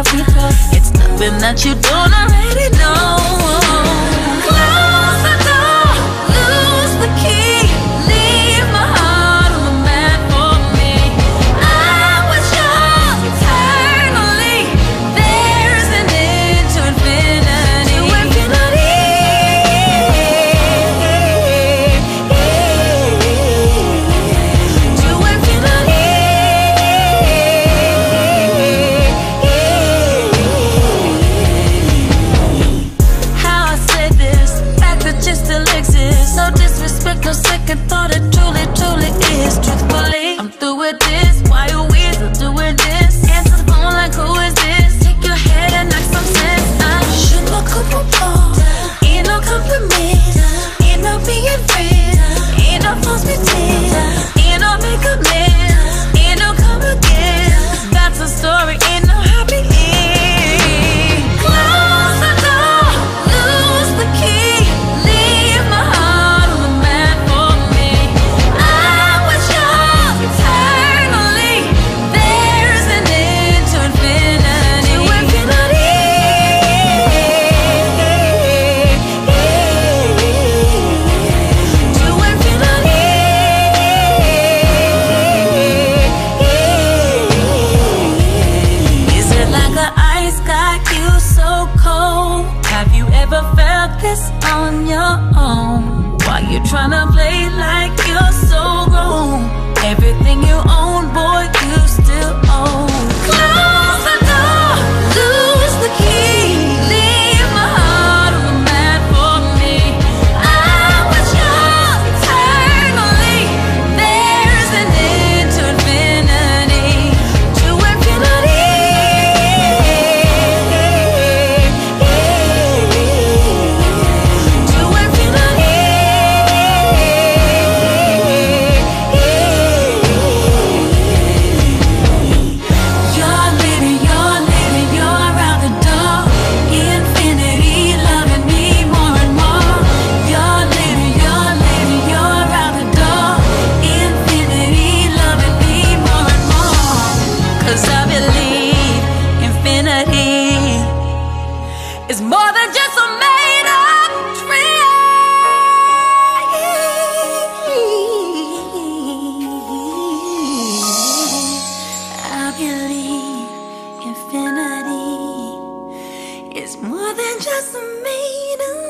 Africa. It's nothing that you don't already know. Close the door, lose the key, leave my heart on the mat for me. I was young eternally. There's an end to infinity. To infinity. No disrespect, no second thought, it truly, truly is. Truthfully, I'm through with this. Why are we still doing this? Answer the phone like, who is this? Take your head and knock some sense. Je ne comprends pas. Ain't no compliment. Ain't no being friends. Ain't no false pretense. Ain't no make amends. Ain't no come again. That's a story, ain't no happy end. Close the door, lose the key, leave my heart on the mat for me. I was young eternally. There's an end to infinity. To infinity. To infinity. Is it like an ice got you so cold? Have you ever felt this on your own? Why you tryna play like you're so grown? Everything you own, boy, you still own. Close the door, lose the key, leave my heart on the mat for me. I was young eternally. There's an end to infinity. To infinity. To infinity. You're living, you're out the door. Infinity, loving me more and more. You're living, you're out the door. Infinity, loving me more and more. 'Cause I believe infinity is more than just a made up dream. I believe infinity is more than just a made up